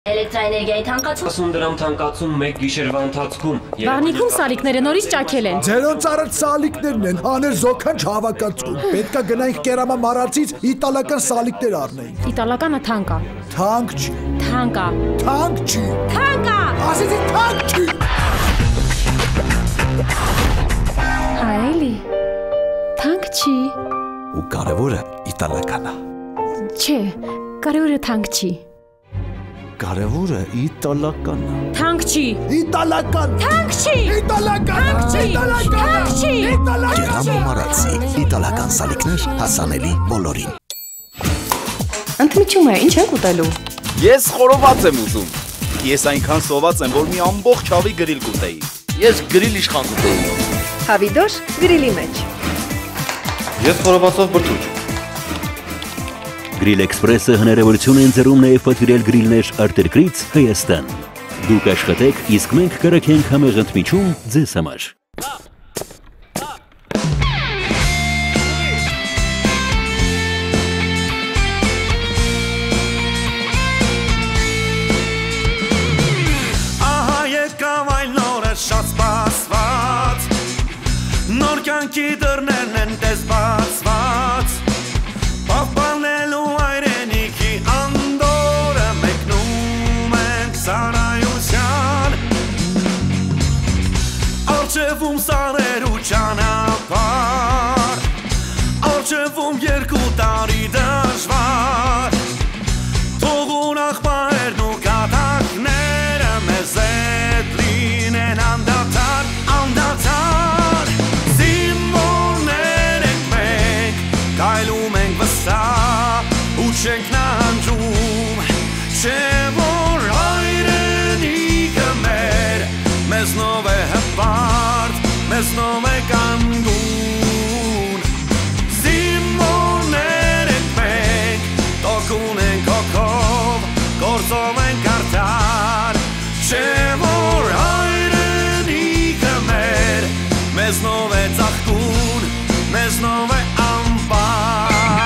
Էլեկտրաէներգիայի թանկացում 10 դրամ թանկացում մեկ գիշերվա ընթացքում Վաղնիքում սալիկները նորից ճաքել են։ Ձերոնց արած սալիկներն են, հաներ զոքանչ հավաքածու։ Պետքա գնայինք կերամա մարածից իտալական սալիկներ առնեինք։ Իտալականը թանկ է։ Թանկ չի։ Թանկ է։ Թանկ չի։ Թանկ է։ Ասեցի թանկ չի։ Այլի։ Թանկ չի։ Ու կարևորը իտալական է։ Չէ, կարևորը թանկ չի։ Կարևորը իտալական է։ Թանկ չի։ Իտալական։ Թանկ չի։ Իտալական։ Թանկ չի։ Թանկ չի։ Կերամա մարածի իտալական սալիկներ հասանելի բոլորին։ Ընդմիջում է, ինչ եք ուտելու։ Ես խորոված եմ ուզում։ Ես այնքան սոված եմ, որ մի ամբողջ հավի գրիլ կուտեի։ Ես գրիլ իշխան կուտեի։ Հավիդոշ գրիլի մեջ։ Ես խորովածով բրդուճ։ Գրիլ Էքսպրեսը հնարավորություն են ձեռում նաև պատվիրել գրիլներ արտերկրից Հայաստան։ Դուք աշխատեք, իսկ մենք կրակենք համեղ ընդմիջում ձեզ համար։ Ահա եկավ այն նորը շատ սպասված, նոր կյանքի դռներն են տես բացված, պահպանելու հայրենիքի անդորը մեկնում ենք սարայության, առջևում սարեր ու ճանապարհ, առջևում 2 տարի դժվար, թողուն աղբայրն ու կատակները մեզ հետ լինեն անդադար, անդադար, զինվորներ ենք մենք, կայլում ենք վստահ ու չենք նահանջում, չէ որ հայրենիքը մեր, մեզնով է հպարտ, մեզնով է կանգուն, զինվորներ ենք մենք, տոկուն ենք հոգով, գործով ենք արդար, չէ որ հայրենիքը մեր, մեզնով է ծաղկուն, մեզնով է ամբար։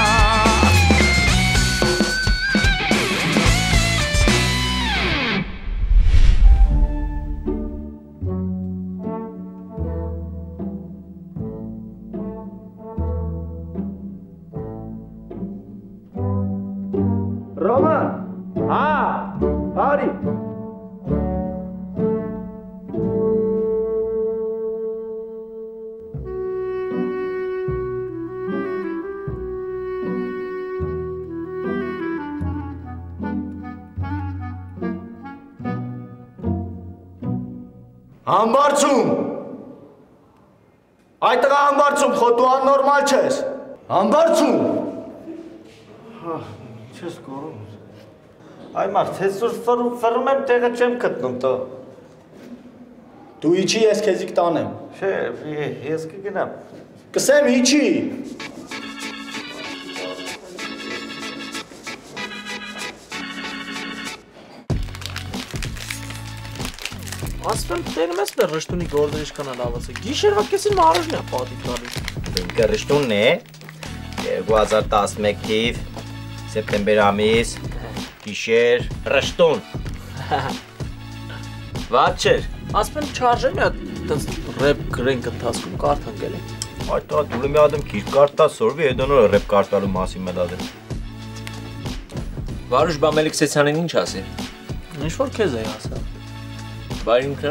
Ռոման, հա, բարի։ Համբարձում։ Այդ տղա համբարձում, խո դու աննորմալ չես։ Համբարձում։ Չես կորում։ Այ մարդ, ես որ ֆռում եմ տեղը չեմ գտնում տո։ Դու իջի, ես քեզի կտանեմ։ Չէ, ես կգնամ։ Կսեմ իջի։ Ասպեմ տենում ես մեր ռշտունի գործեր իշքան լավացը, գիշերվա կեսին մարոժնի է պատիք նալու։ Ինքը ռշտունն է, 2011 թիվ, սեպտեմբեր ամիս, գիշեր, ռշտուն։ Վատ չէր, ասպեմ չարժե մի հատ ռեպ գրենք ընթացքում կարդանք էլ է։ Այդ տա դուրը մի ադեմ քիչ կարտա սորվի, հետո նոր ռեպ կարտալու մասին մել ադեմ։ Վարուժ բա Մելիքսեցյանին ինչ ասի։ Ինչ-որ քեզ էի ասա։ Բա ինքը։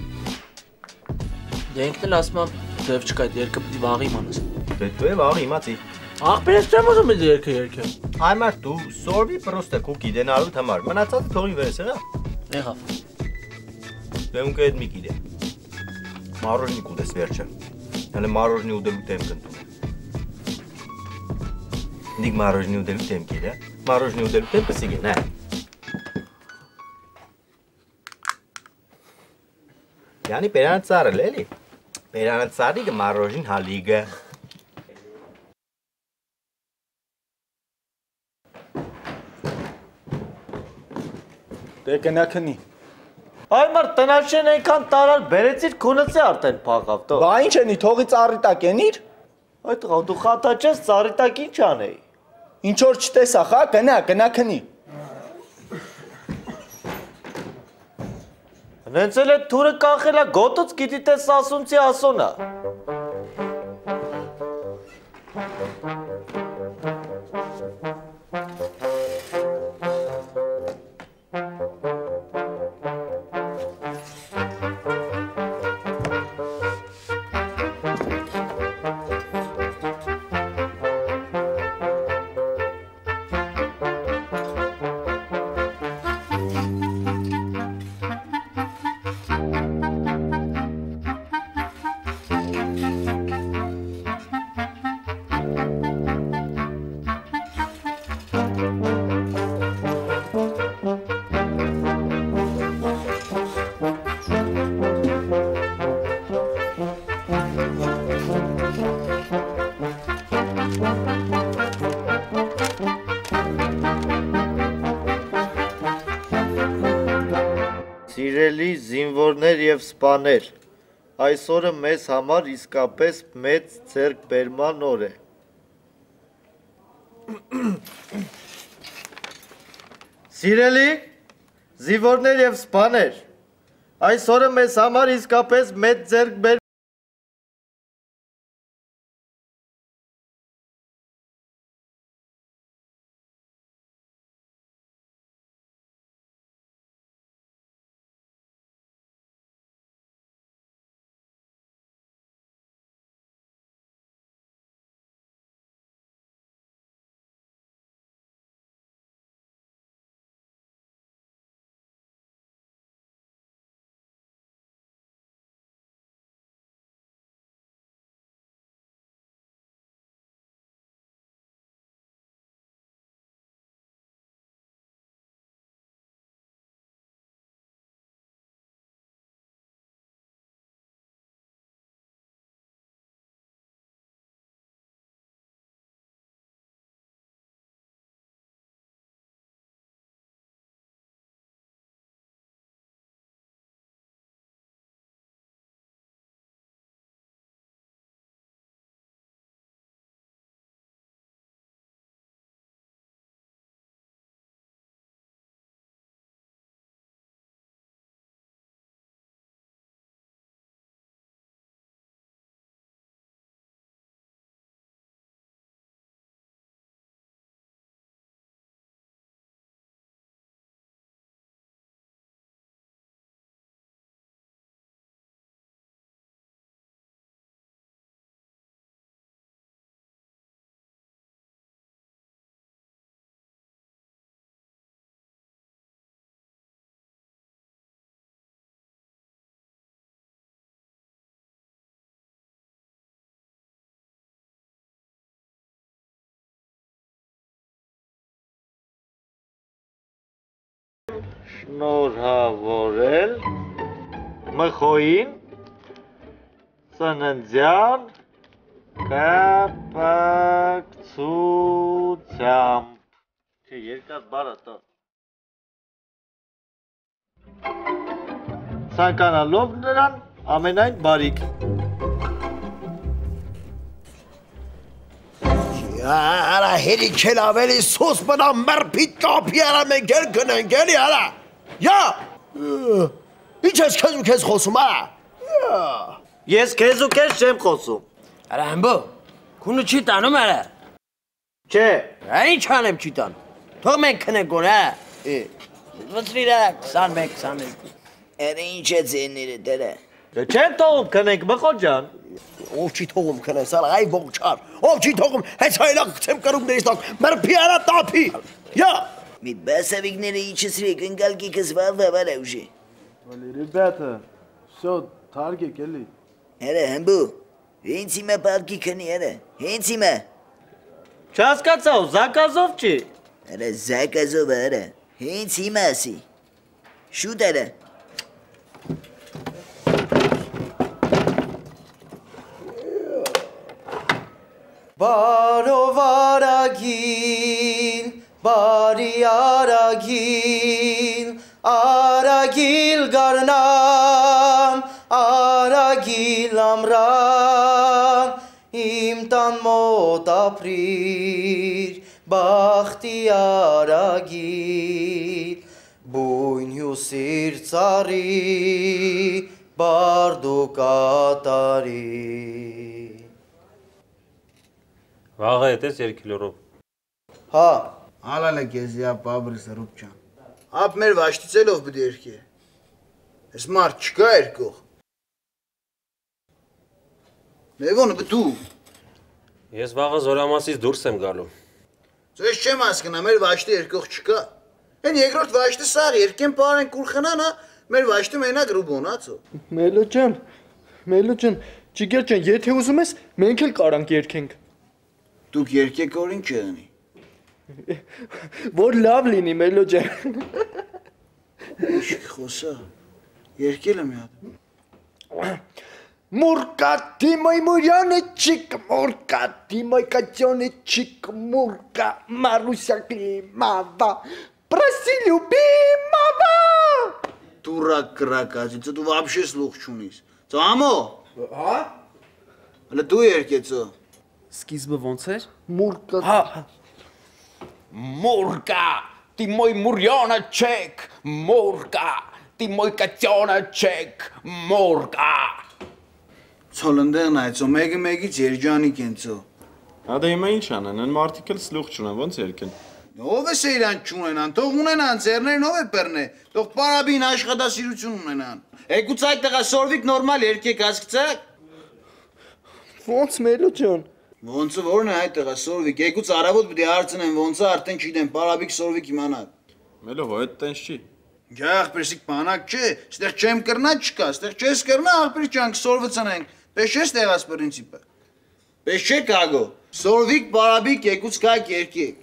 Ինքն էլ ասում եմ, դև չկա այդ երկը պիտի վաղ իմանաս։ Դու է վաղ իմացի։ Աղբեր ես չեմ ուզում այդ երկը երկեմ։ Այ մարդ դու սորվի պրոստը քու գիտենալուդ համար, մնացածը թողի վերես եղա։ Եղավ։ Դե ունկը այդ մի գիտե։ Մարոժնի կուտես վերջը։ Հələ մարոժնի ուդելու դեմ կընտում։ Նիկ մարոժնի ուդելու դեմ գիտե։ Մարոժնի ուդելու դեմ կսիգեն, հա։ Yani peranțară, Leli. Peranțarică marojin haligă. Դե կնակնի։ Այ մարդ տնաշեն այնքան տարալ բերեցիր քունեցի արդեն փակավ տո։ Բա ինչ ენი, թողի ծառի տակ ենիր։ Այդ տղա դու խատաչես ծառի տակ ինչ անեի։ Ինչ որ չտեսա, խա, գնա քնի։ Նենց էլ այդ թուրը կախել է գոտուց գիտի թե սասունցի ասոնա։ Սիրելի զինվորներ և սպաներ, այսօրը մեզ համար իսկապես մեծ ձեռքբերման օր է։ Սիրելի զինվորներ և սպաներ, այսօրը մեզ համար իսկապես մեծ ձեռքբերման շնորհավորել մխոյին ծննդյան կապակցությամբ։ Չէ, երկար բառ է տա։ Ցանկանալով նրան ամենայն բարիք։ Արա հերիք էլ ավելի սոս բնա մրպի տապի արա մենք էլ գնենք էլի արա։ Յա, ինչ ես քեզ ու քեզ խոսում արա։ Ես քեզ ու քեզ չեմ խոսում։ Արա հմբո, քունը չի տանում արա։ Չէ։ Ինչ անեմ չի տանում։ Թող մենք քնենք գոն արա։ Վծրիր արա 21-22։ Էրե ինչ է ձենները դերը։ Չեն թողում քնենք մխոտ ջան։ Ով չի թողում քնես արա, այ ողջար։ Ով չի թողում, հենց հայլակ գցեմ կրունկներից տակ, մրպի արա տապի։ Յա։ Մի բասավիկները իջեցրեք, ընկալկիկս վավավարա ուժի։ Վալի, ռեբята, всё, թարգեք էլի։ Հերը հմբու, հենց իմը պարկի քնի հերը, հենց իմը։ Չհասկացա ու զակազով չի։ Հերը զակազով հերը, հենց իմը ասի։ Շուտ հերը։ Բարով արագիլ, բարի արագիլ, արագիլ գարնան, արագիլ ամրան, իմ տան մոտ ապրիր, բախտի արագիլ, Բույն հյուսիր ծարի, բարդու կատարի։ Վաղը հետես 2 կիլորով։ Հա։ Ալալը կեզի ապ աբրս ռուպչան։ Ապ մեր վաշտիցելով բդի երկի։ Ես մարդ չկա երկող։ Լևոնը բդու։ Ես վաղը զորամասից դուրս եմ գալու։ Ձեզ չեմ ասկնա, մեր վաշտի երկող չկա։ Են երկրորդ վաշտը սաղ երկեն պարեն կուրխնան, մեր վաշտը մենակ ռուբոնացո։ Մելո ջան, ճիգեր ջան, եթե ուզում ես, մենք էլ կարանք երկենք։ Դուք երկեք օրին չեղնի։ Որ լավ լինի, Մելո ջան։ Իշք խոսա, երկել եմ յատ։ Մուրկա Տիմոյ Մուրյանը չիկ, մուրկա Տիմոյ Կատյոնը չիկ, մուրկա Մարուսյա Կլիմավա, Պրասի լյուբիմավա։ Դուրակ կրակացիցը, դու վաբշե սլուխ չունիս։ Ծո ամո։ Հա։ Հլը դու երկեցո։ Սկիզբը ոնց էր։ Մուրկա։ Հա։ Մուրկա Տիմոյ Մուրյանը չեք, մուրկա Տիմոյ Կատյոնը չեք, մուրկա։ Ցոլնդեղն այցո մեկը մեկից երջանիկ ենցո։ Հադա հիմա ինչ անեն, են մարդիկ էլ սլուխ չունեն, ոնց երկեն։ Ով է սեյրան չունենան, թող ունենան, ձերներն ով է պերնե, թող պարաբին աշխատասիրություն ունենան։ Եկուց այդ տղա սորվիկ նորմալ երկեք ասկցակ։ Ոնց Մելո ջան։ Ոնցը որն է այդ տղա սորվիկ, եկուց արավոտ բդի հարցնեն, ոնցը արդեն չիդեն, պարաբիկ սորվիկ իմանակ։ Մելով, այդ տենց չի։ Ջա աղպերսիկ պանակ չէ, ստեղ չեմ կրնա չկա, ստեղ չես կրնա աղպեր ճանք սորվը ծնենք, պես չես տեղաս պրինցիպը։ Պես չէ կագո, սորվիկ պարաբիկ եկուց կայք երկեք։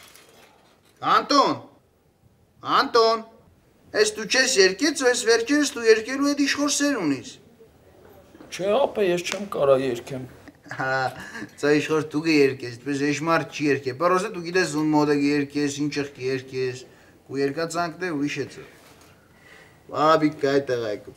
Անտոն, ես դու չես երկեց ու ես վերջերս դու երկելու էդ իշխոր սեր ունիս։ Չէ ապա ես չեմ կարա երկեմ։ Հա, ծա իշխոր դու կերկես, դպես էշմար չի երկե, պարոս է դու գիտես զուն մոդը կերկես, ինչեղ կերկես, ու երկացանք դե ուրիշ էծը։ Պարաբիկ կայ տեղա եկուց։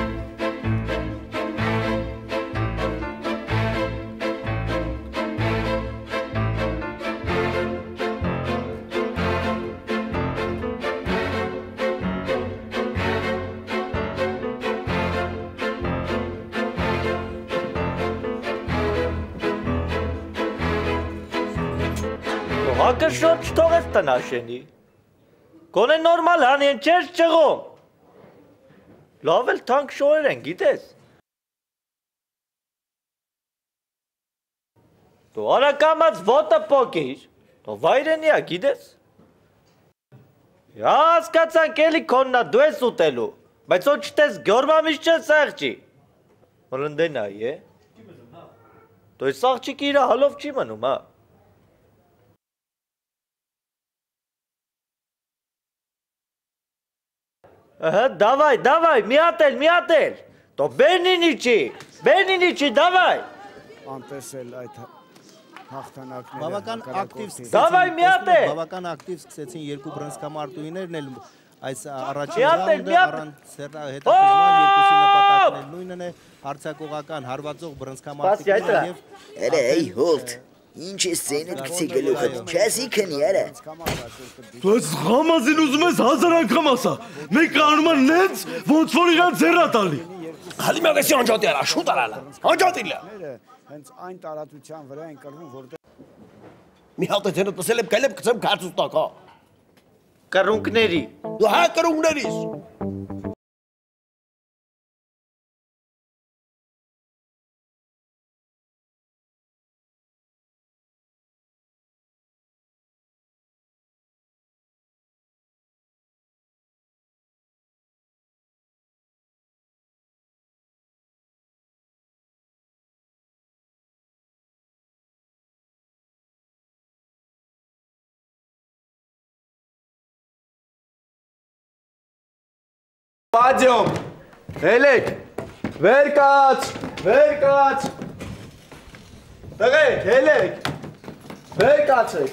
Հակը շոտ չթողես տնաշենի։ Գոնե նորմալ հանեն չես ճղում։ Լավ էլ թանք շոեր են, գիտես։ Դու արակամած ոտը պոկիր, դու վայրենիա, գիտես։ Հասկացանք էլի քոննա դու ես ուտելու, բայց ոչ չտես գորմամիշ չես սաղջի։ Մրնդենա է։ Դու ես սաղջիկի իրա հալով չի մնում, հա։ Ահա, դավայ, մի ատել, տո բերնինիչի, դավայ։ Անտեսել այդ հաղթանակները։ Բավական ակտիվ Դավայ, մի ատել։ Բավական ակտիվ սկսեցին երկու բռնցքամարտուհիներն էլ այս առաջին Մի ատել, ռաունդը առանց հետապնդման երկուսի նպատակն էլ նույնն է, հարձակողական հարվածող բռնցքամարտիկները եւ Էй հոլտ Ինչ ես ծենել գցի գլուխդ, չասի քնի արա։ Դու ես Ռամազին ուզում ես 1000 անգամ ասա, մեկը անում է նենց, ոնց որ իրան ձեռա տալի։ Հալի մագասի անջատի արա, շուտ արալա, անջատիլա։ Հենց այն տարածության վրա են կրվում, որտեղ Մի հատ է ձենդ պսել եմ կայլեմ կծեմ կացուց տակա։ Կրունկների։ Դու հա կրունկներիս։ Պադյոմ, հելեք, վերկաց, տղեք, հելեք, վերկացեք։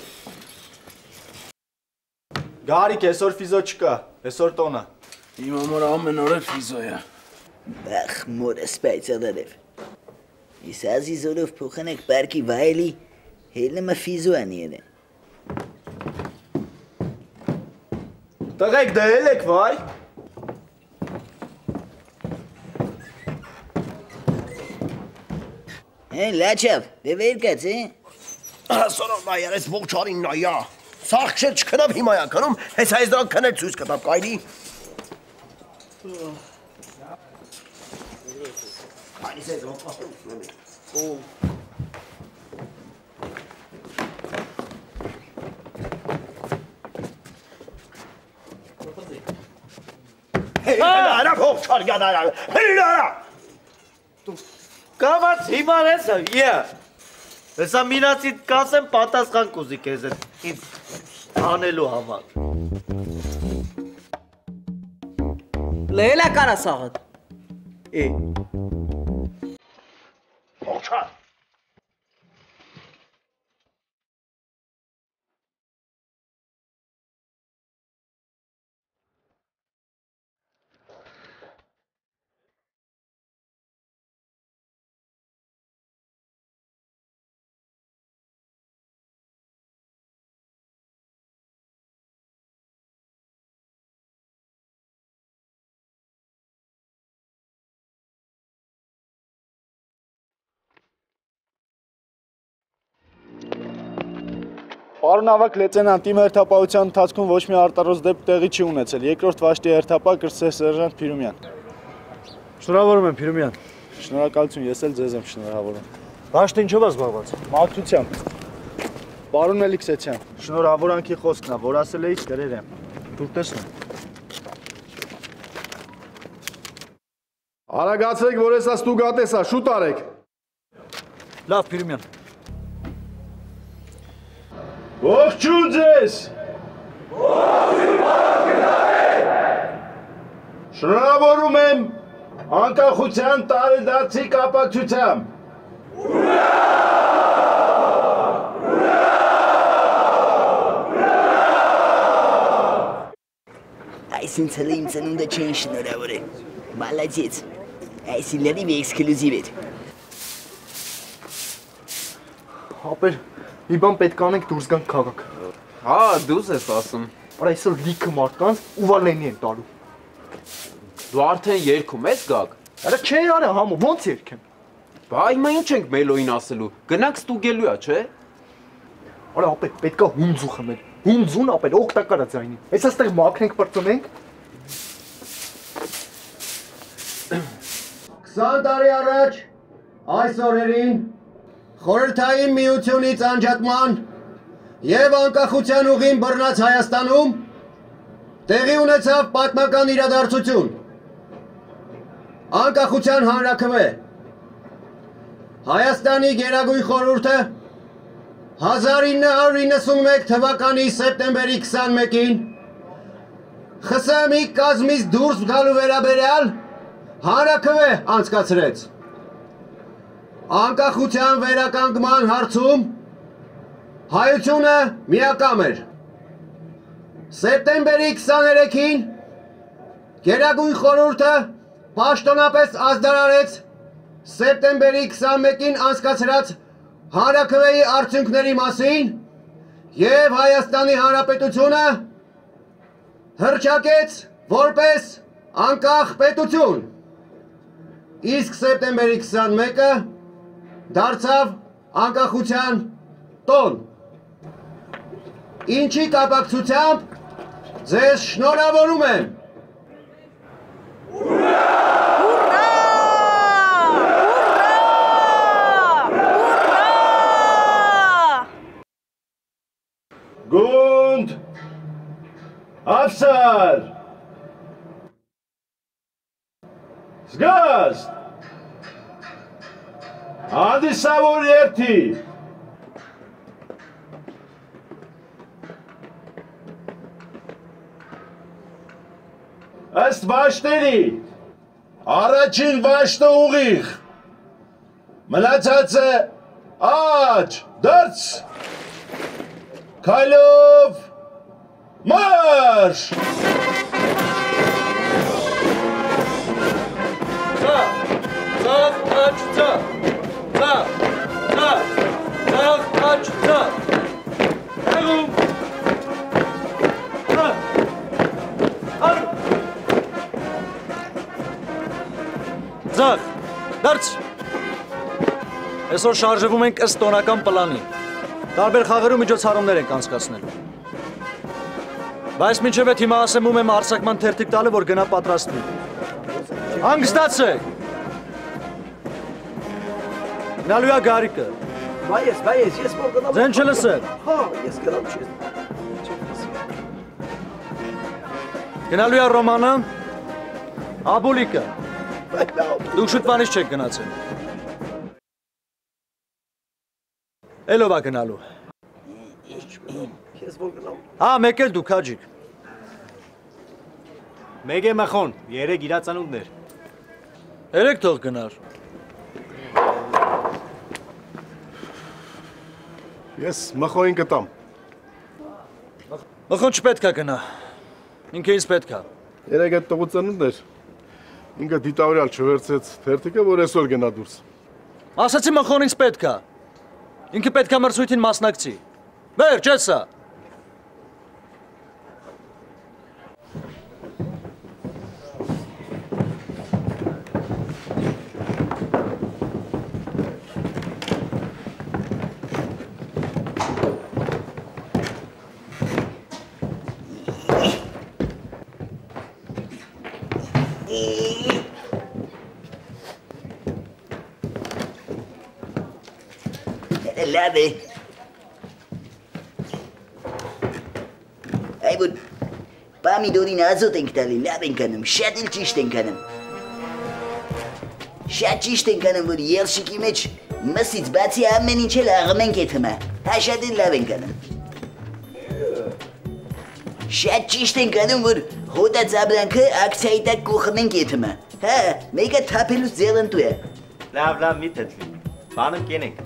Գարիկ, այսօր ֆիզո չկա, այսօր տոնա։ Իմ համար ամեն օր ֆիզո է։ Բախ մորը սպայցալարև։ Ես ազի զորով փոխանեք պարկի վայելի, հելնմը ֆիզո անի են։ Տղեկ դել եք վայ։ Լաչավ, բևեր կաց, Սորով նայար, ես ողջարին նայա։ Սաղք շեր չքնավ հիմա յականում, ես այս դրանք քնել ծույս կտավ կայնի։ Կայնիս ես ողջարին։ Հելիլարա ողջար գադարա, հելիլարա։ Կամաց հիմար ես է, Հեսա մինացիտ կասեմ պատասխան կուզի կեզ այդ անելու համար։ Լելա կարա սաղըտ։ Ողջար։ Պարոն ավակ լեյտենանտ, իմ հերթապահության ընթացքում ոչ մի արտարոց դեպք տեղի չի ունեցել։ Երկրորդ վաշտի հերթապահ կրտսեր սերժանտ Փիրումյան։ Շնորհավորում եմ Փիրումյան։ Շնորհակալություն, ես էլ ձեզ եմ շնորհավորում։ Վաշտը ինչով է զբաղված։ Մաքրությամբ։ Պարոն Մելիքսեթյան, շնորհավորանքի խոսքն է, որ ասել էիք գրեր եմ։ Դուք տեսնում։ Արագացրեք, որ ես ստուգատես է, շուտ արեք։ Լավ, Փիրումյան։ Ողջույն ձեզ։ Շնորհավորում եմ անկախության տարեդարձի կապակցությամբ։ Այս ինձ հլը իմ ծնունդը չեն շնորհավորել։ Մալադեց։ Այս իլերի մի էքսկլյուզիվ էր։ Հապեր, մի բան պետք անենք դուրս գանք քաղաք։ Հա, դուզ ես ասում։ Արա այսօր լիքը մարդկանց ուվալենի են տալու։ Դու արդեն երգում ես գակ։ Արա չէ արա համո, ոնց երգեմ։ Բա հիմա ինչ ենք մելոին ասելու։ Գնանք ստուգելու է, չէ։ Արա ապե, պետքա հունձու խմել։ Հունձուն ապե օգտակար է ձայնին։ Այս այստեղ մաքրենք բրծնենք։ 20 տարի առաջ այս օրերին Խորհրդային միությունից անջատման եւ անկախության ուղին բռնած Հայաստանում տեղի ունեցավ պատմական իրադարձություն։ Անկախության հանրաքվե Հայաստանի Գերագույն խորհուրդը 1991 թվականի սեպտեմբերի 21-ին ԽՍՀՄ-ի կազմից դուրս գալու վերաբերյալ հանրաքվե անցկացրեց։ Անկախության վերականգնման հարցում հայությունը միակամ էր։ Սեպտեմբերի 23-ին Գերագույն խորհուրդը պաշտոնապես ազդարարեց սեպտեմբերի 21-ին անցկացրած հանրաքվեի արդյունքների մասին եւ Հայաստանի Հանրապետությունը հռչակեց որպես անկախ պետություն։ Իսկ սեպտեմբերի 21-ը դարձավ անկախության տոն։ Ինչի կապակցությամբ ձեզ շնորհավորում եմ։ Գունդ, Աֆսար, Զգաստ, Անդիսավոր երթի, ըստ վաշտերի, առաջին վաշտը ուղիղ, մնացածը աջ, դրց, քայլով, մարշ! Ծաղ, աչ, ծաղ, ծաղ, ծաղ, ծաղ, աչ, ծաղ, հեղում, ծաղ, Ձախ, դարձ։ Այսօր շարժվում ենք ըստ տոնական պլանի։ Տարբեր խաղերում միջոցառումներ ենք անցկացնելու։ Բայց մինչև այդ հիմա ասում եմ արձակման թերթիկ տալը, որ գնա պատրաստվի։ Հանգստացեք։ Գնալու է գարիկը։ Բայց ես որ գնամ։ Ձեն չլսել։ Հա, ես գնամ չի։ Գնալու է Ռոմանը, Աբուլիկը։ Դուք շուտվանից չեք գնացել։ Էլով է գնալու։ Ես որ գնամ։ Հա, մեկ էլ դուք հաջիկ։ Մեկ է մխոն, 3 իրացանունքներ։ 3 թող գնար։ Ես մխոին կտամ։ Մխոն չպետք է գնա։ Ինքը ինձ պետք է։ 3 այդ տղուցանունքներ։ Ինքը դիտավորյալ չվերցեց թերթիկը, որ այսօր գնա դուրս։ Ասացի մխոն ինձ պետք է։ Ինքը պետք է մրցույթին մասնակցի։ Վերջ, էսա։ Լավ է։ Այբուր, պամիդորին ազոտ ենք տալի, լավ ենք անում, շատ էլ ճիշտ ենք անում։ Շատ ճիշտ ենք անում, որ ելշիկի մեջ մսից բացի ամեն ինչ էլ աղմ ենք էդ հմա, հա շատ էլ լավ ենք անում։ Շատ ճիշտ ենք անում, որ հոտած աբրանքը ակցիայի տակ կողմ ենք էդ հմա, հա, մեկը թապելուց ձելնտու է։ Լավ, մի թեթվի, բանը կենենք։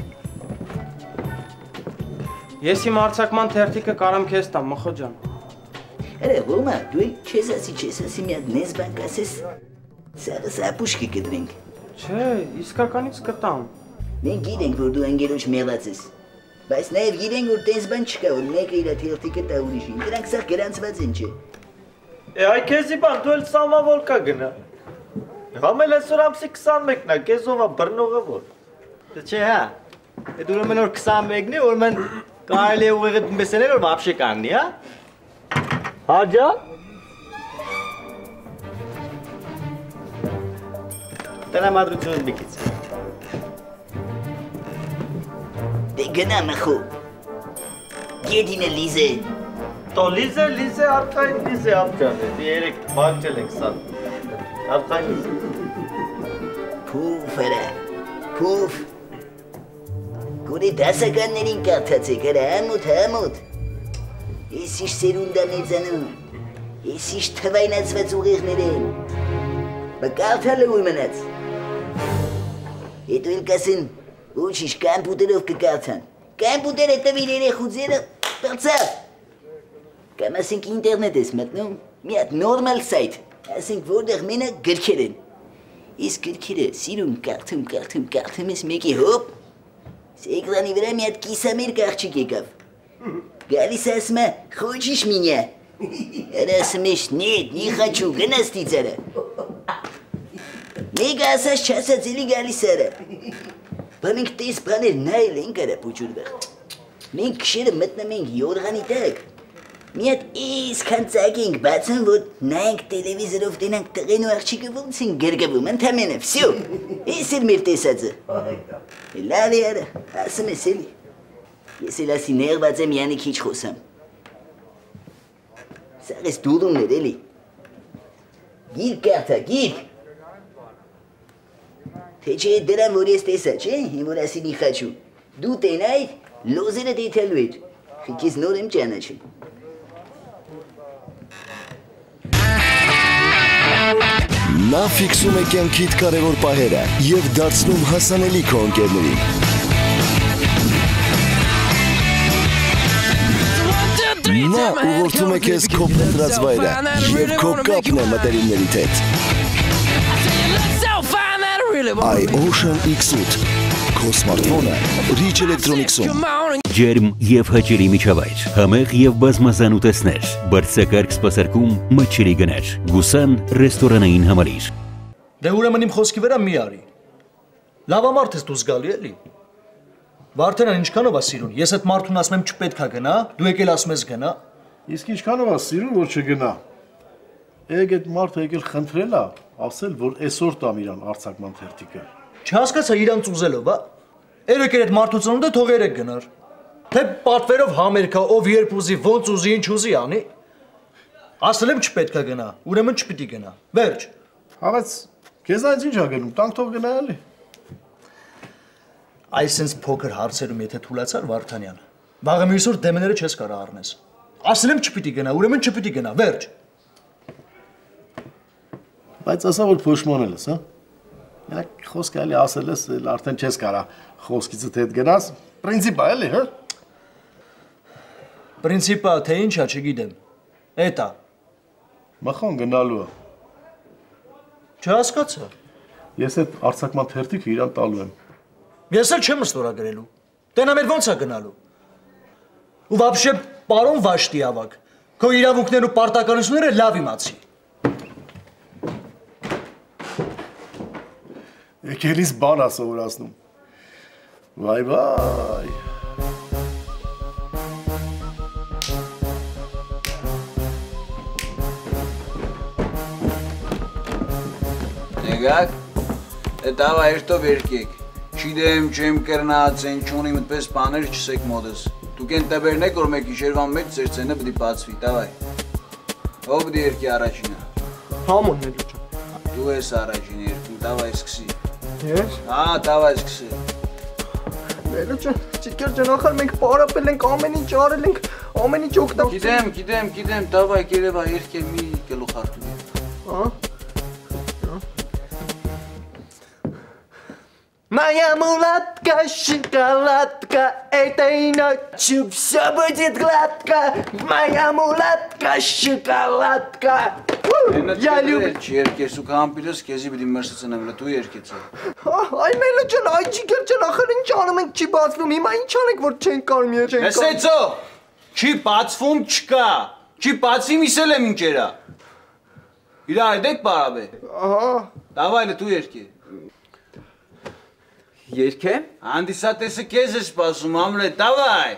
Ես իմ արձակման թերթիկը կարամ քեզ տամ, մխո ջան։ Էրե, ո՞ւմա, դու չես ասի մի հատ նես բան կասես, սաղը սապուշկի կդրենք։ Չէ, իսկականից կտամ։ Մենք գիտենք, որ դու անգերոջ մեղած ես, բայց նաև գիտենք, որ տենց բան չկա, որ մեկը իր թերթիկը տա ուրիշին, դրանք սաղ գրանցված են չէ։ Այ քեզի բան, դու էլ սամավոր կա գնա։ Համել այսօր ամսի 21-ն է, քեզով է բռնողը որ։ Չէ, հա։ Այդ ուրեմն որ 21-ն է, ուրեմն կարելի է ուղեղդ մեսենել, որ վաբշե կանգնի, հա։ Հաջա։ Տրամադրություն բիկից։ Դե գնա մխու։ Գետինը լիզե։ Տո լիզե, արկային լիզե ապջան է, երեք բանջել ենք սան։ Արկային լիզե։ Պուվ էրը, պուվ։ Գուրի դասականներին կարդացեք, հրա համոտ։ Ես իշ սերունդա մեծանում, ես իշ թվայնացված ուղեղներ են։ Բկարդալը ուր մնաց։ Հետո էլ կասին, ոչիշ կամպուտերով կկարդան։ Կամպուտերը տվիր երեխուձերը, պրծավ։ Կամ ասենք ինտերնետ ես մտնում, մի հատ նորմալ սայթ, ասենք որտեղ մենակ գրքեր են։ Իսկ գրքերը սիրում կարդում ես մեկի հոպ, էկրանի վրա մի հատ կիսամերկ աղջիկ եկավ։ Գալիս ասում է, խոչիշ մինյա։ Էրը ասում ես, նետ, նի խաչու, գնաստի ծերը։ Մեկը ասաց չասած էլի գալիս արա։ Բա մենք տես բաներ նայել ենք արա պուջուրվեղ։ Մենք քշերը մտնում ենք յորղանի տակ։ Մի հատ իսկան ծակ ենք բացում, որ նայենք տելևիզորով տենանք տղեն ու աղջիկը ոնց են գրգվում, ընդամենը, վսյո։ Ես էլ մեր տեսածը։ Լավ է արա, ասում ես էլի։ Ես էլ ասի ներված եմ յանի քիչ խոսամ։ Սաղ ես դուրումներ էլի։ Գիրք կարդա, գիրք։ Թե չէ դրան որ ես տեսա, չէ, հին որ ասի մի խաչու։ Դու տենայր, լոզերը դեյթալու էր։ Խիքիz նոր եմ ճանաչում։ Նա ֆիքսում է կյանքիդ կարևոր պահերը և դարձնում հասանելի քո ընկերներին։ Նա ուղղորդում է քեզ քո փնտրած վայրը և քո կապն է մտերիմներիդ հետ։ iOcean X8 Քո սմարթֆոնը Rich Electronics-ում։ Ջերմ և հաճելի միջավայր, համեղ և բազմազան ուտեստներ, բարձրակարգ սպասարկում, մատչելի գներ, գուսան ռեստորանային համալիր։ Դե ուրեմն իմ խոսքի վրա մի արի։ Լավամարդ ես դու զգալի էլի։ Վարդենան ինչքանով է սիրուն։ Ես այդ մարդուն ասում եմ չպետք է գնա, դու եկել ասում ես գնա։ Իսկ ինչքանով է սիրուն, որ չգնա։ Եկ այդ մարդը եկել խնդրել է, ասել, որ այսօր տամ իրան արձակման թերթիկը։ Չհասկացա իրանց ուզելով, հա։ Երեք այդ մարդու ծնունդը թող երեք գնար։ Թե պատվերով համերգա, ով երբ ուզի, ոնց ուզի, ինչ ուզի անի։ Ասել եմ չպետք է գնա, ուրեմն չպիտի գնա։ Վերջ։ Հաղաց, քեզանից ինչ ա գնում, տանք թող գնա էլի։ Այսինքն փոքր հարցերում եթե թուլացար Վարդանյան, վաղը մյուս օր դեմները չես կարող առնես։ Ասել եմ չպիտի գնա, ուրեմն չպիտի գնա, վերջ։ Բայց ասա որ փոշմանել ես, հա։ Յակ խոսքը էլի ասել ես, արդեն չես կարող խոսքիցդ հետ գնաս, պրինցիպա էլի, հա։ Պրինցիպա թե ինչա, չգիտեմ։ Էտա։ Մախան գնալու է։ Չհասկացա։ Ես այդ արձակման թերթիկը իրան տալու եմ։ Ես էլ չեմ ստորագրելու։ Տենա մեր ոնց է գնալու։ Ու вообще պարոն Վաշտի ավակ, քո իրավունքներն ու պարտականությունները լավ իմացի։ Եկելիս բան ա սովորացնում։ Վայ վայ։ Եկակ, դավայ երտով երկեք։ Չիդեմ, չեմ կրնացեն, չունիմ այդպես բաներ չսեք մոդս։ Դուք են տբերն եք, որ մեկ իշերվան մեջ ձեր ծենը պտի բացվի, դավայ։ Ով պտի երկի առաջինը։ Համոն Նելու ջան։ Դու ես առաջին երկում, դավայ սկսի։ Ես։ Հա, դավայ սկսի։ Նելու ջան, ճիկեր ջան, ախր մենք պարապել ենք, ամեն ինչ արել ենք, ամեն ինչ օգտագործել։ Գիտեմ, դավայ կերևա երկե մի գլուխ արտուի։ Հա։ Моя мулатка, шоколадка, этой ночью все будет гладко. Моя мулатка, шоколадка. Я люблю. Երկես ու կամպիրս քեզի պիտի մրցնեմ, դու երկեցը։ Այ Նելու ջան, այ ճիկեր ջան, ախր ինչ անում ենք, չի բացվում, հիմա ինչ անենք, որ չենք կարող մի չենք։ Լսեցո։ Չի բացվում, չկա։ Չի բացի միսել եմ ինչերա։ Իրար դեք բարաբե։ Ահա։ Դավայ դու երկե։ Երկեմ։ Հանդիսատեսը քեզ է սպասում, ամրե, դավայ։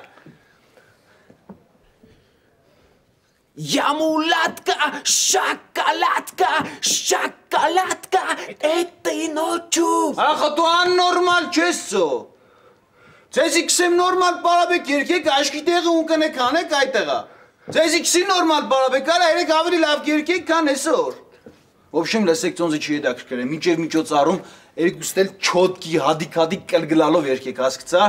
Я мулатка, шоколадка, шоколадка, этой ночью. Ախա դու աննորմալ չես ցո։ Ձեզի քսեմ նորմալ բարաբեք երկեք, աշկի տեղը ունկնեք անեք այդտեղա։ Ձեզի քսի նորմալ բարաբեք, արա երեք ավելի լավ երկեք, քան այսօր։ Ոբշեմ լսեք ծոնզը չի հետաքրքրել, մինչև միջոցառում երկուստ էլ չոտկի հադիկ կլգլալով երկեք, հասկացա։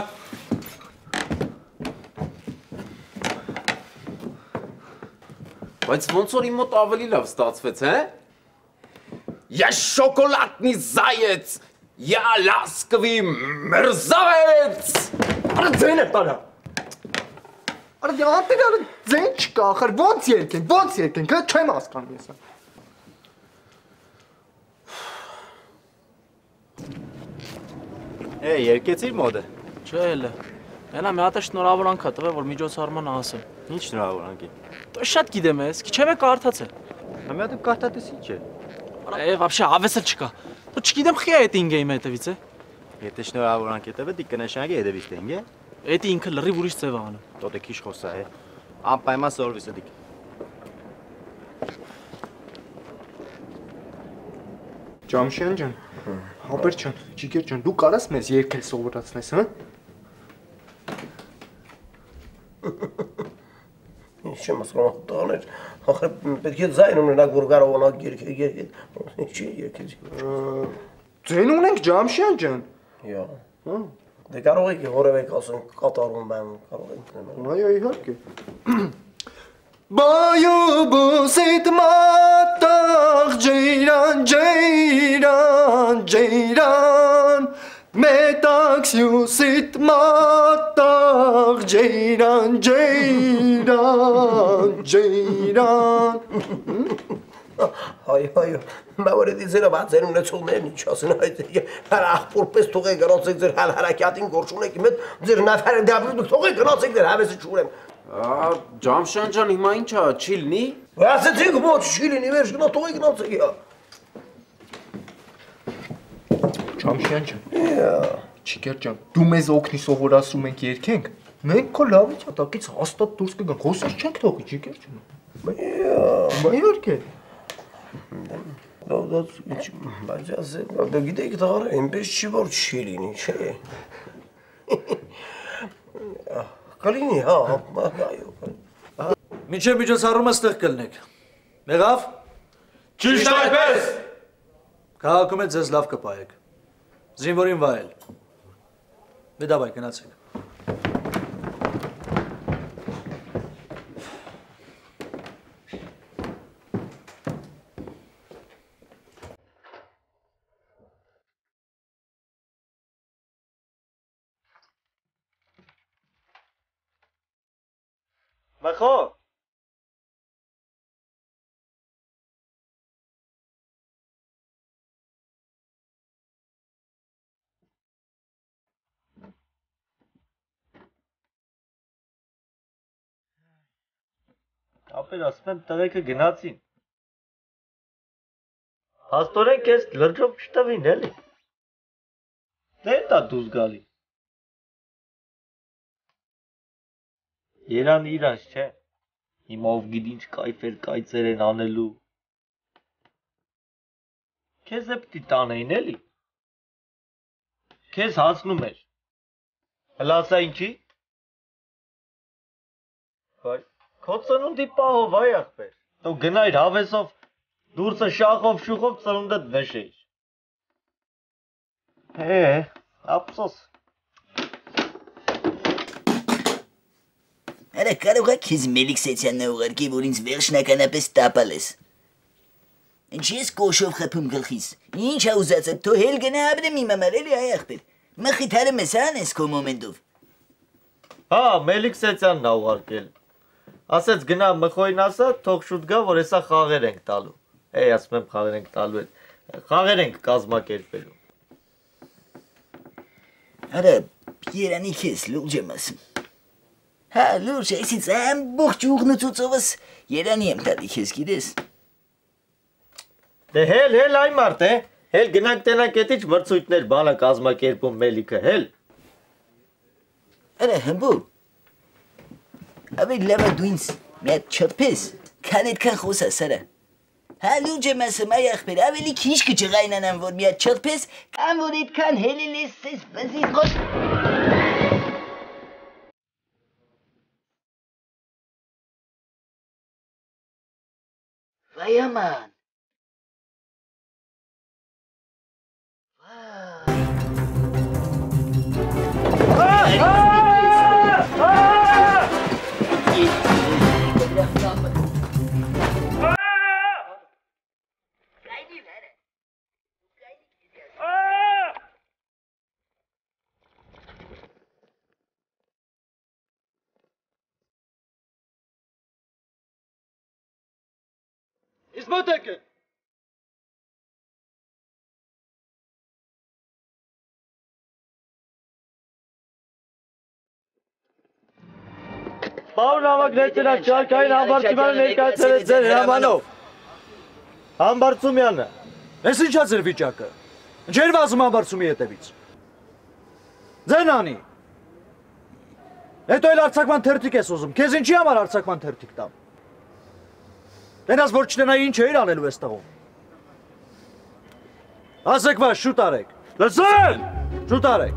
Բայց ոնց որ իմ մոտ ավելի լավ ստացվեց, հե? Я шоколадный заяц, я ласковый мерзавец։ Արա ձեն է տանա։ Արա դե անտեր արա ձեն չկա, ախր ոնց երկենք, հա չեմ հասկանում ես։ Երկեցիր մոդը։ Չէ էլ է։ Ենա մի հատ է շնորհավորանք տվել, որ միջոցառման ասեմ։ Ինչ շնորհավորանքի։ Դու շատ գիտեմ ես, քիչ եմ կարդացել։ Մի հատ կարդատես ինչ է։ Вообще հավեսը չկա։ Դու չգիտեմ խի է այդ ինգեյմ հետևից է։ Եթե շնորհավորանք հետևը դի կնշանակի հետևից թե ինգե։ Էդի ինքը լրիվ ուրիշ ձև անում։ Տոտե քիչ խոսա է։ Անպայման սորվիսը դիք։ Ջամշյան ջան, Հաբեր ջան, ճիկեր ջան, դու կարաս մեզ երկել սովորացնես, հա։ Ինչ չեմ ասում, տաներ, ախր պետք է ձայն ունենակ, որ կարողանաք երկել, չի երկեցի։ Ձայն ունենք Ջամշյան ջան։ Յա, դե կարող եք որևէ ասենք կատարում բան, կարող եք ունենալ։ Այո, իհարկե։ Բայուբուսիտ մատաղ ջեյրան, ջեյրան, ջեյրան, մետաքսյուսիտ մատաղ ջեյրան, ջեյրան, ջեյրան։ Այո, մավարետի ձերը բացեն ունեցողներն ինչ ասեն, հար աղպորպես թողեք գնացեք ձեր հարակյատին գործունեք իմ հետ, ձեր նավհարը դաբրուդուք թողեք գնացեք ձեր հավեսը չուրեմ։ Ջամշան ջան, հիմա ինչա, չի լինի։ Ասեցիք ոչ, չի լինի, վերջ գնա թողեք գնացեք, Ջամշյան ջան։ Չիկեր ջան, դու մեզ օգնի սովորացում ենք երկենք։ Մենք քո լավից հատակից հաստատ դուրս կգանք, խոսած չենք թողի, Չիկեր ջան։ Իհարկե։ Բայց ասել, գիտեք դառը, այնպես չի որ չի լինի, չէ։ Կլինի, հա, այո։ Մինչև միջոցառումը ստեղ կլնեք։ Եղավ։ Ճիշտ այդպես։ Քաղաքում էլ ձեզ լավ կպահեք։ Զինվորին վայել։ Դե դավայ գնացեք։ Մախո։ Ապեր ասում եմ տղեկը գնացին։ Հաստորեն քեզ լրջով չտվին էլի։ Դե դա դուս գալի։ Երան իրանց չէ։ Հիմա ով գիտի ինչ կայֆեր կայծեր են անելու։ Քեզ է պիտի տանեին էլի։ Քեզ հացնում էր։ Հլա ասա ինչի։ Վայ, քո ծնունդի պահով այ ախպեր։ Դու գնայր հավեսով դուրսը շախով շուխով ծնունդդ նշեիր։ Ափսոս։ Արա կարող եք քեզ Մելիքսեթյանն ուղարկի, որ ինձ վերջնականապես տապալես։ Ինչի ես կոշով խփում գլխիս։ Ինչ ա ուզածդ, թո հել գնա ապրեմ իմ համար էլի այ ախպեր։ Մխիթարը մեզ անես քո մոմենտով։ Հա, Մելիքսեթյանն ա ուղարկել։ Ասեց գնա մխոյին ասա, թող շուտ գա, որ հեսա խաղեր ենք տալու։ Ասում եմ խաղեր ենք տալու հետ։ Խաղեր ենք կազմակերպելու։ Արա, Երանի քեզ լուրջ եմ ասում։ Հա, լուրջ, այսից ամբողջ ուղնուցուցովս Երանի եմ տալի քեզ գիտես։ Դե հել այ մարդ է, հել գնանք տենանք էտիչ մրցույթներ բանը կազմակերպում Մելիքը, հել։ Արա, հմբու, ավելի լավ է դու ինձ մի հատ չփես, քան այդքան խոսաս, արա։ Հա, լուրջ եմ ասում, այ ախպեր, ավելի քիչ կջղայնանամ, որ մի հատ չփես, կամ որ այդքան հելել ես սես բզից խոս։ Վայ աման։ Izmoteke! Պարոն համագնեցելակ շարքային Համբարձումյանը ներկայացրել է ձեր հրամանով։ Համբարձումյանը։ Ես ինչ ա ձեր վիճակը։ Ջեր վազում Համբարձումի հետևից։ Ձենանի։ Հետո էլ արձակման թերթիկ ես ուզում։ Քեզ ինչի համար արձակման թերթիկ տամ։ Տենաս որ չտնայի ինչ էիր անելու ես տղում։ Ասեք վա, շուտ արեք։ Լսեն։ Շուտ արեք։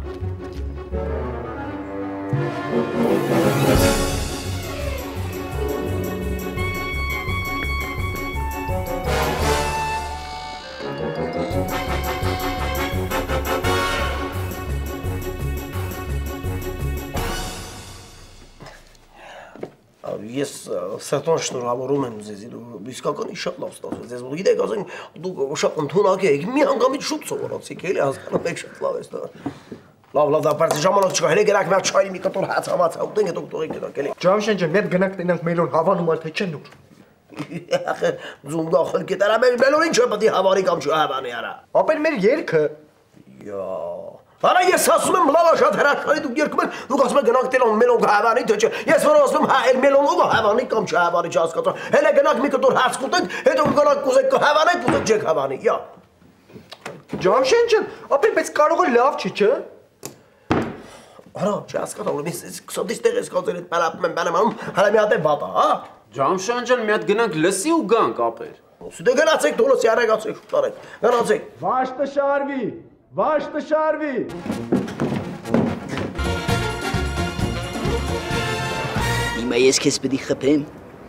Ես սրտոն շնորհավորում եմ ձեզ, իսկական շատ լավ ստացվեց, ես գիտեք, ասեմ, դուք շատ ընդունակ եք, մի հանգամից շուտ սովորացիք, էլի հասկանում եք շատ լավ ես դա։ Լավ, դա պարզ ժամանակ չկա, հենց գնանք մի չայի մի կտոր հաց համաց ուտենք, հետո տողի գնանք, էլի։ Ջամշեն ջան, մեր գնանք տենանք մելոն հավանում ալ թե չեն դուք։ Ախե, ձում գախել կետարա մելոն ինչ է պետք է հավանի կամ չհավանի արա։ Ապեր մեր երգը։ Արա ես ասում եմ լավա շատ հրաշքարի դուք երկում եք, դուք ասում եք գնանք տենոն մելոն կհավանի, թե չէ, ես որ ասում եմ հա էլ մելոնով հավանի կամ չհավանի չհասկացա, հելը գնանք մի կտոր հաց կուտենք, հետո գնանք կուզեք կհավանեք, կուզեք չեք հավանի, յա։ Ջամշեն ջան, ապա բայց կարող է լավ չի, չէ՞։ Արա, չհասկանում եմ, ես 20 տեղ ես կոծել այդ բալապում եմ, բանեմ անում, հələ մի հատ է վատա, հա։ Ջամշան ջան, մի հատ գնանք լսի ու գանք ապեր։ Դե գնացեք դոլոսի արագացեք շուտ արեք։ Գնացեք։ Վաշտը շարվի, վաշտը շարվի։ Հիմա ես քեզ պետք է խփեմ։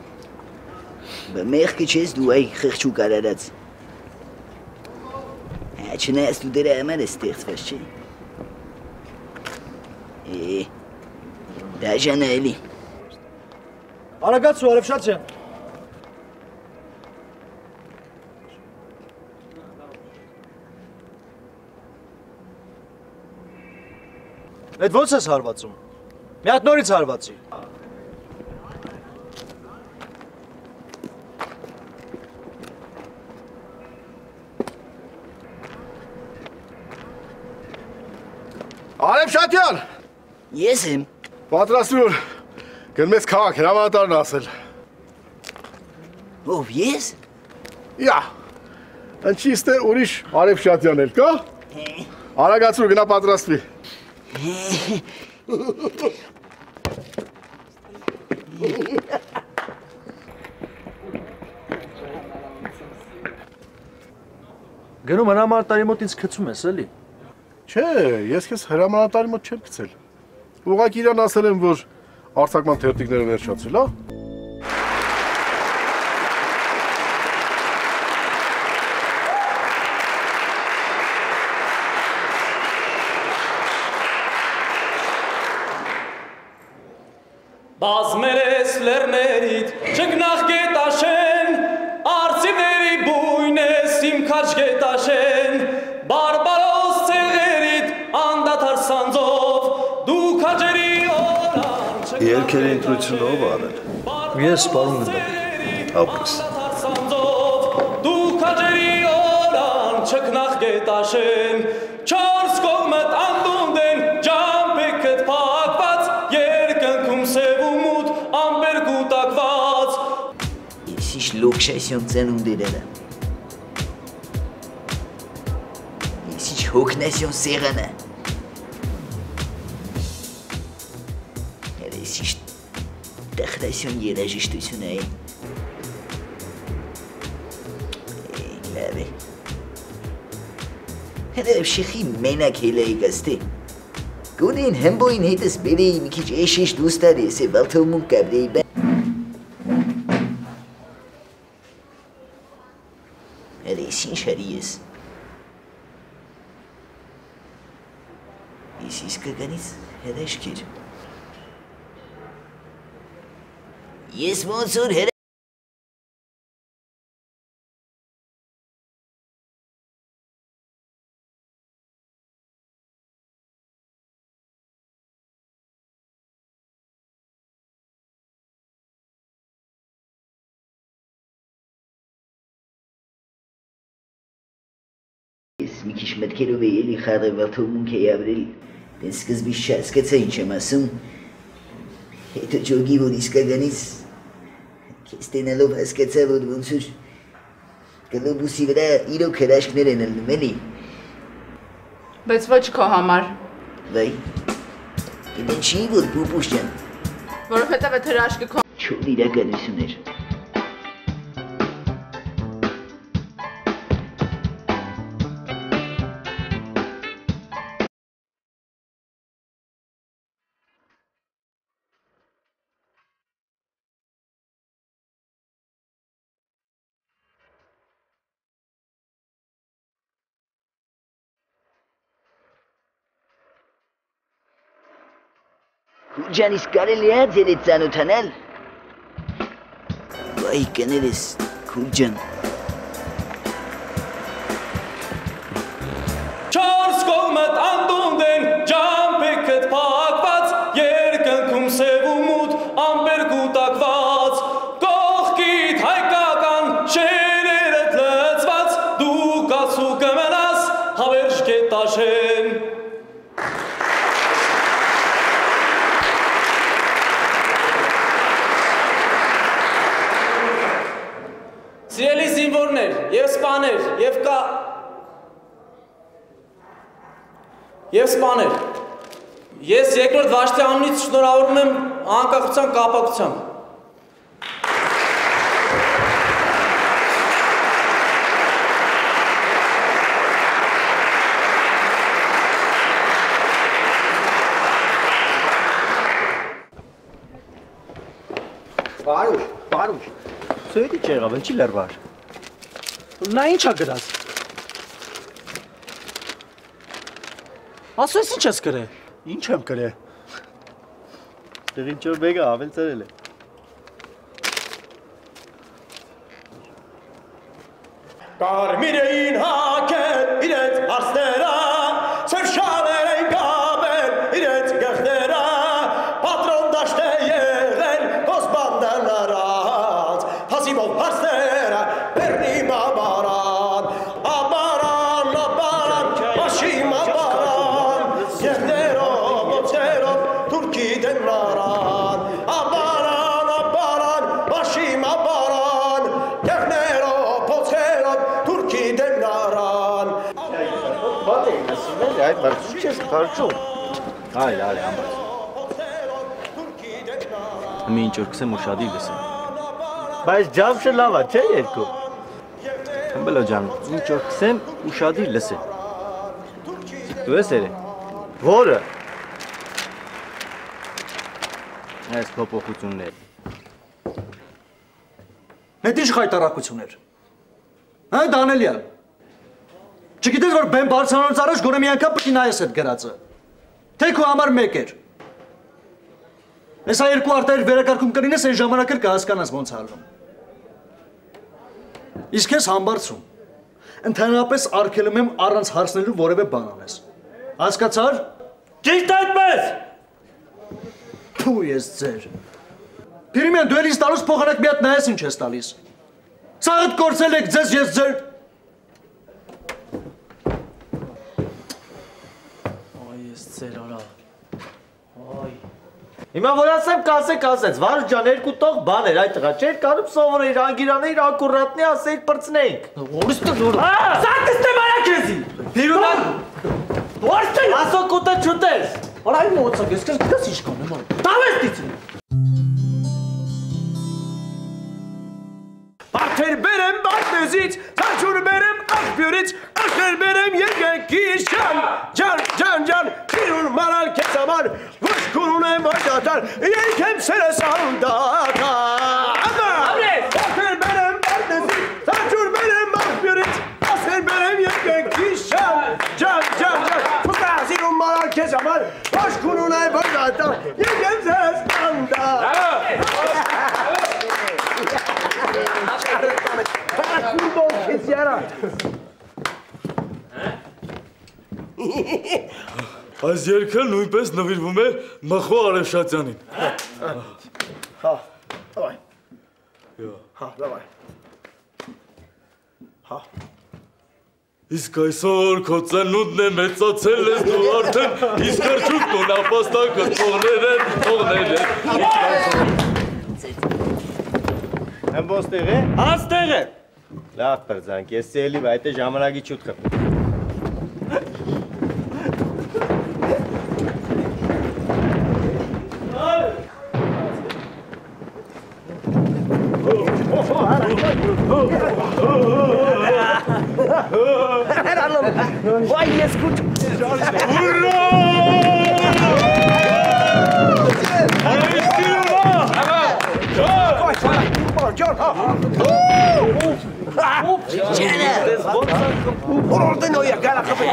Մեղքը չես դու այ խղճուկ արարած։ Չնայած դու դրա համար ես ստեղծված, չէ՞։ Դաժան է էլի։ Արագացու, Արևշատյան։ Այդ ո՞նց ես հարվածում։ Մի հատ նորից հարվածի։ Արևշատյան։ Ես եմ։ Պատրաստի որ գնմես քաղաք հրամանատարն ասել։ Ով ես։ Յա։ Անչիստ է ուրիշ Արևշատյան էլ կա։ Արագացու գնա պատրաստվի։ Գնում հրամանատարի մոտ ինձ գցում ես, էլի։ Չէ, ես քեզ հրամանատարի մոտ չեմ գցել։ Ուղղակի իրան ասել եմ, որ արձակման թերթիկները վերջացել, հա։ Բազմեր ես լերներիդ, ճգնախ գետաշեն, արծիվների բույն ես իմ քաչ գետաշեն, բարբարոս ցեղերիդ անդադար սանձով, դու քաջերի օրան Երկերի ընտրությունը ով արել։ Ես պարոն գնդապետ։ Ապրես։ դու քաջերի օրան ճգնախ գետաշեն, չորս կողմդ անդունդեն ջամփեքդ փակված, երկնքում սև ու մութ ամբեր կուտակված։ Իսկ լոքշասիոն ծնունդերը։ Իսկ հոգնասիոն սեղանը։ Իսկ տեխնասիոն երաժշտությունը է։ Լավ է։ Հենց շեխի մենակ հելայի գստի։ Գունին հմբոյին հետս բերեի մի քիչ էշիշ դուստար ես է վալթոմուն կաբրեի բան։ Հենց ինչ հարի ես։ Իսկ կգանից հրաշքիր։ Ես ոնց որ հրաշքիր։ Մի քիչ մտքերով է ելի խաղը թողմունք է ապրել, դեն սկզբից չհասկացա ինչ եմ ասում, հետո ջոգի որ իսկականից քեզ տենալով հասկացա, որ ոնց որ գլոբուսի վրա իրոք հրաշքներ են ելնում, էլի։ Բայց ոչ քո համար։ Վայ, դեն չի որ պուպուշ ջան։ Որովհետև այդ հրաշքը քո չոր իրականություն էր։ Ջանիս կարելի է ձերից ծանոթանալ։ Վայ կներես, քուր ջան։ Չորս կողմդ անդունդեն ջամփեքդ փակված, երկնքում սև ու մութ ամբեր կուտակված, կողքիդ հայկական շերերդ լծված, դու կացու կմնաս հավերժ գետաշեն։ Սիրելի զինվորներ, և սպաներ, և կա… Եվ սպաներ, ես երկրորդ Վաշտյանից շնորհավորում եմ անկախության կապակցությամբ։ Բարուշ, սոյետի չեղավ, ընչի լրվար։ Նա ինչա գրած։ Ասոյս ինչ ես գրե։ Ինչ եմ գրե։ Դեղ ինչ-որ բեգը ավել ծերել է։ Կարմիր էին հակել իրենց հարսները, սրշաներ էին կապել իրենց գեղները, պատրոն դաշտ է եղել կոսբանդան արած, հասիմով հարսները բերնի մաբարան, աբարան, մաշիմ աբարան, գեղներով, ոցերով, թուրքի դենարան, աբարան, մաշիմ աբարան, գեղներով, ոցերով, թուրքի դենարան, Այդ բարձուչ ես կարճում։ Այլ, ամաց։ Մի ինչ որ կսեմ ուշադիր լսեմ։ Բայց ջամշը լավա, չէ երկու։ Խմբելո ջան, ինչ որ կսեմ ուշադիր լսեմ։ Դու ես երե։ Որը։ Այս փոփոխություններ։ Հետ ինչ խայտարակություններ։ Հա, Դանելյան։ Չգիտես, որ բեմ բարձրանալուց առաջ գոնե մի անգամ պետք է նայես այդ գրածը։ Թե քո համար մեկ էր։ Հեսա երկու արտահայտ վերակարգում կլինես, այն ժամանակ էլ կհասկանաս ոնց արվում։ Իսկ ես համբարձում։ Ընդհանրապես արգելում եմ առանց հարցնելու որևէ բան անես։ Հասկացար։ Ճիշտ այդպես։ Փու ես ձեր։ Պիրիմյան, դու էլիս տալուց փոխանակ մի հատ նայես ինչ ես տալիս։ Սաղդ կորցել եք ձեզ, ես ձեր։ Ձեր արա։ Այ։ Հիմա որ ասեմ կասեց, Վարուժ ջան, երկու տող բան էր այդ տղա, չէր կարում սովորեիր, անգիրանեիր, ակուրատնի ասեիր պրծնեինք։ Որստը նոր։ Սակստե մարակեզի։ Բիրունան։ Որստը ասո կուտը չուտես։ Արա այ մոծակ, ես գիտես ինչ կանեմ այ։ Տավեստից։ Բարթեր բերեմ բարդեզից, թաչուր բերեմ աղբյուրից, ախեր բերեմ երկենքից, ջան, քիրուն մանալ քեզ համար, ոչ քուն ունեմ ոչ դատար, երկեմ սերս անդակար։ Բարթեր բերեմ բարդեզից, թաչուր բերեմ աղբյուրից, ախեր բերեմ երկենքից, ջան, քիրուն մանալ քեզ համար, ոչ քուն ունեմ ոչ դատար, երկեմ սերս անդակար։ Այս երգը նույնպես նվիրվում է Մխո Արևշատյանին։ Հա, դավայ։ Հա, դավայ։ Հա։ Իսկ այսօր քո ծնունդն է մեծացել ես դու արդեն, իսկ արջուկն ու նապաստակը թողնել են։ Հմբոս տեղ է։ Հաստեղ է։ Լավ պրձանք, ես սելի վայտ է ժամանակի չուտ խպ։ Vay yes gut. Orada ne o ya? Gel kapıyı.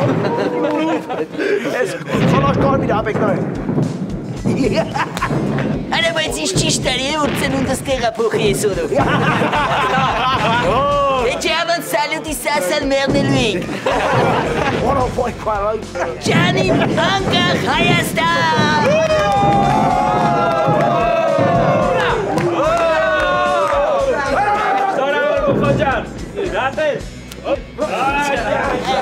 Es konuş kalmıyor abi knay. Ana բայց ինչ ճիշտ էր, որ ծնունդս տեղափոխի այսօրով։ Ջանան սալուտի սասալ մեռնելու ենք։ Որո ոյ քարայ։ Ջանիմ անկախ Հայաստան։ Դարավոր Մոխոջան, դատես։